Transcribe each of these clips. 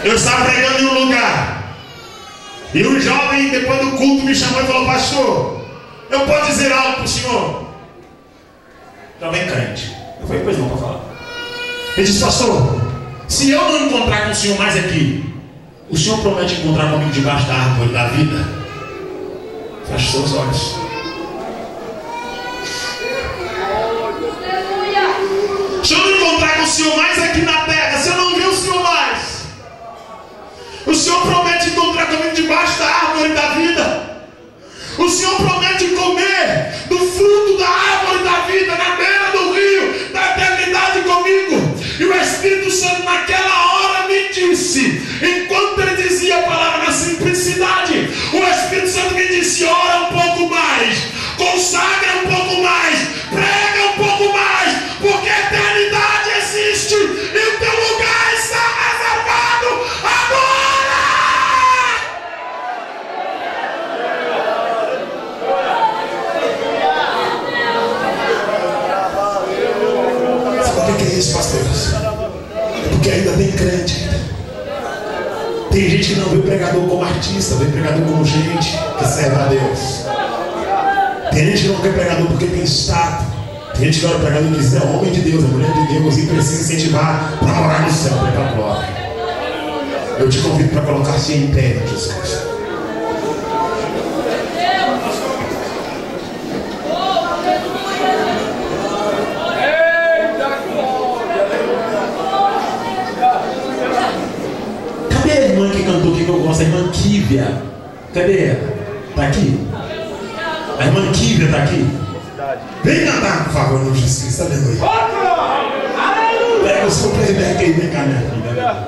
Eu estava pregando em um lugar, e um jovem, depois do culto, me chamou e falou: pastor, eu posso dizer algo para o senhor? Jovem crente. Eu falei: pois não, para falar. Ele disse: pastor, se eu não encontrar com o senhor mais aqui, o senhor promete encontrar comigo debaixo da árvore da vida? Feche seus olhos. Se eu não encontrar com o senhor mais aqui na terra, se eu não ver o senhor mais, o senhor promete encontrar comigo debaixo da árvore da vida? O senhor promete comer do fruto da árvore da vida na beira do rio da eternidade comigo? E o Espírito Santo naquela hora me disse, enquanto ele dizia a palavra na simplicidade, o Espírito Santo me disse: ora um pouco mais, consagra um pouco mais, prega um pouco mais, porque a eternidade existe e o teu lugar está reservado agora. Sabe o que é isso, pastores? Porque ainda tem crente. Tem gente que não vê o pregador como artista, vê o pregador como gente que serve a Deus. Tem gente que não quer pregador porque tem status. Tem gente que olha o pregador e diz: é homem de Deus, é mulher de Deus, e precisa incentivar para morar no céu, para ir para a glória. Eu te convido para colocar-se em pé, Jesus. Cadê a irmã que cantou aqui que eu gosto? A irmã Kívia. Cadê ela? Está aqui? A irmã Kívia está aqui? Vem cantar, por favor, no Jesus, aleluia. Pega o seu playback aí, vem cá, minha filha.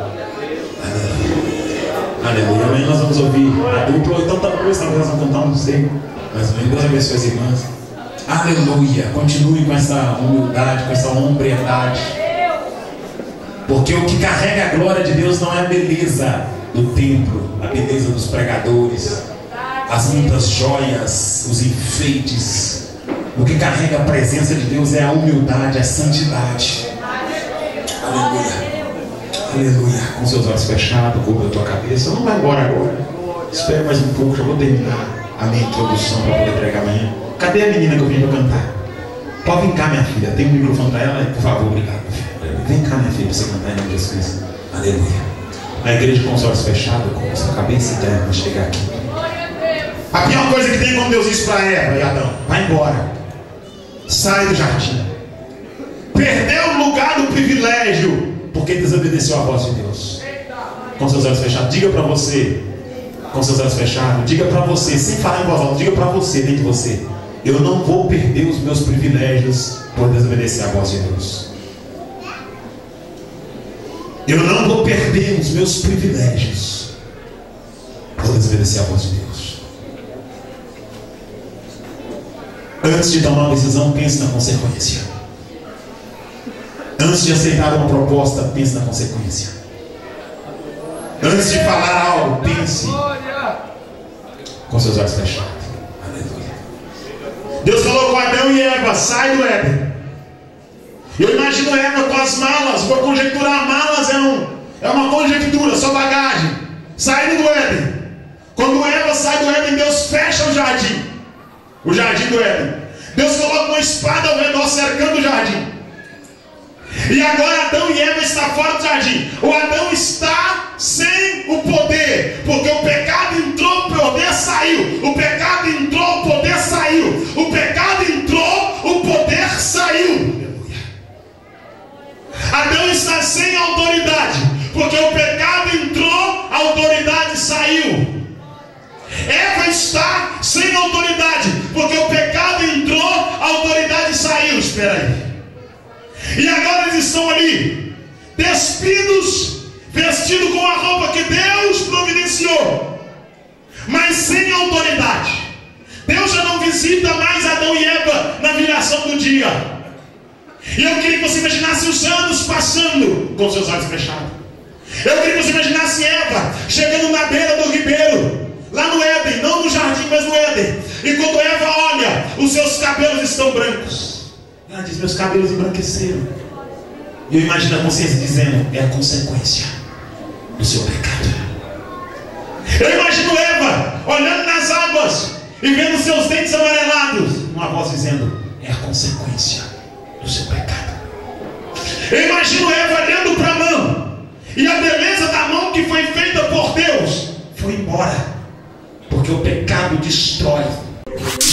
Aleluia. Amanhã nós vamos ouvir a dupla ou tanta coisa, talvez nós vamos cantar, não sei. Mas Deus abençoe as irmãs. Aleluia. Continue com essa humildade, com essa hombridade. Porque o que carrega a glória de Deus não é a beleza do templo, a beleza dos pregadores, as muitas joias, os enfeites. O que carrega a presença de Deus é a humildade, a santidade. Aleluia. Aleluia. Com seus olhos fechados, cubra a tua cabeça. Não vai embora agora. Espera mais um pouco, já vou terminar a minha introdução para poder pregar amanhã. Cadê a menina que eu vim para cantar? Pode vir cá, minha filha. Tem um microfone para ela? Por favor, obrigado. Vem cá, minha filha, para você cantar em nome de Jesus. Aleluia. A igreja com os olhos fechados, com a sua cabeça interna, para chegar aqui. A pior coisa que tem quando Deus disse para Eva e Adão: vai embora. Sai do jardim. Perdeu o lugar do privilégio porque desobedeceu a voz de Deus. Com seus olhos fechados, diga para você. Com seus olhos fechados, diga para você, sem falar em voz alta, diga para você, dentro de você: eu não vou perder os meus privilégios por desobedecer a voz de Deus. Eu não vou perder os meus privilégios por desobedecer a voz de Deus. Antes de tomar uma decisão, pense na consequência. Antes de aceitar uma proposta, pense na consequência. Antes de falar algo, pense com seus olhos fechados. Aleluia. Deus falou com Adão e Eva: sai do Éden. Eu imagino Eva com as malas. Vou conjecturar: malas é uma conjectura, só bagagem. Saindo do Éden. Quando Eva sai do Éden, Deus fecha o jardim. O jardim do Éden. Deus coloca uma espada ao redor cercando o jardim. E agora Adão e Eva estão fora do jardim. O Adão está sem o poder, porque o pecado entrou, o poder saiu. O pecado entrou, o poder saiu. O pecado entrou, o poder saiu. Adão está sem autoridade, porque o pecado entrou, a autoridade saiu. Eva está sem autoridade, porque o pecado entrou, a autoridade saiu. Espera aí. E agora eles estão ali, despidos, vestidos com a roupa que Deus providenciou, mas sem autoridade. Deus já não visita mais Adão e Eva na viração do dia. E eu queria que você imaginasse os anos passando com seus olhos fechados. Eu queria que você imaginasse Eva chegando na beira do ribeiro, lá no Éden, não no jardim, mas no Éden. E quando Eva olha, os seus cabelos estão brancos. Ela diz: meus cabelos embranqueceram. E eu imagino a consciência dizendo: é a consequência. do seu pecado. Eu imagino Eva olhando nas águas e vendo seus dentes amarelados, uma voz dizendo: é a consequência do seu pecado. Eu imagino Eva olhando para a mão, e a beleza da mão que foi feita por Deus foi embora, porque o pecado destrói.